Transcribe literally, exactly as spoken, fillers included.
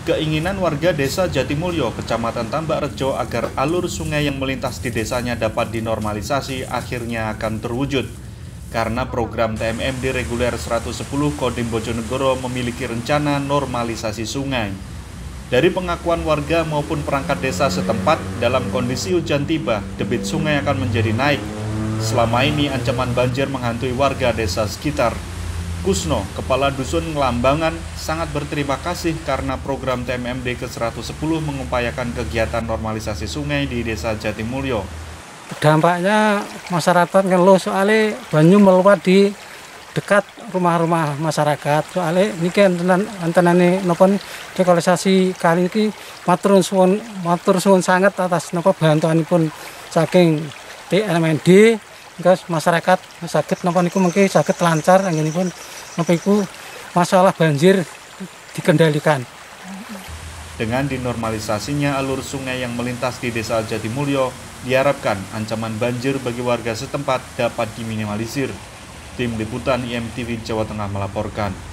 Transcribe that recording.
Keinginan warga desa Jatimulyo, Kecamatan Tambakrejo agar alur sungai yang melintas di desanya dapat dinormalisasi akhirnya akan terwujud. Karena program T M M D reguler seratus sepuluh Kodim Bojonegoro memiliki rencana normalisasi sungai. Dari pengakuan warga maupun perangkat desa setempat, dalam kondisi hujan tiba, debit sungai akan menjadi naik. Selama ini ancaman banjir menghantui warga desa sekitar. Kusno, Kepala Dusun Ngelambangan, sangat berterima kasih karena program T M M D ke seratus sepuluh mengupayakan kegiatan normalisasi sungai di Desa Jatimulyo. Dampaknya masyarakat ngeluh soalnya banyu meluap di dekat rumah-rumah masyarakat. Soalnya ini kan antenane napa dekalisasi kali ini matur suwun matur suwun sangat atas napa bantuanipun saking T M M D. Guys, masyarakat sakit napa niku mungkin sakit lancar anggenipun napa iku masalah banjir dikendalikan. Dengan dinormalisasinya alur sungai yang melintas di Desa Jatimulyo, diharapkan ancaman banjir bagi warga setempat dapat diminimalisir. Tim Liputan I M T V Jawa Tengah melaporkan.